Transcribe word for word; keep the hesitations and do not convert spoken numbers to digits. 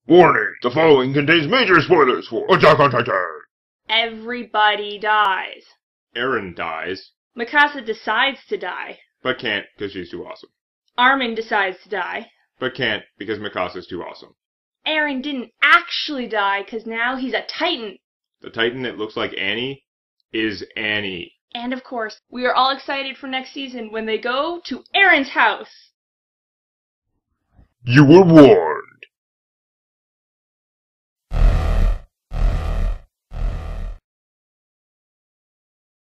Warning! The following contains major spoilers for Attack on Titan! Everybody dies. Eren dies. Mikasa decides to die. But can't, because she's too awesome. Armin decides to die. But can't, because Mikasa's too awesome. Eren didn't actually die, because now he's a Titan. The Titan that looks like Annie is Annie. And of course, we are all excited for next season when they go to Eren's house. You were warned!